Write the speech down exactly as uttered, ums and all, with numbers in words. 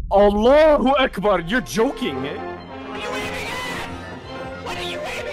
Allahu Akbar, you're joking. What are you aiming at? What are you aiming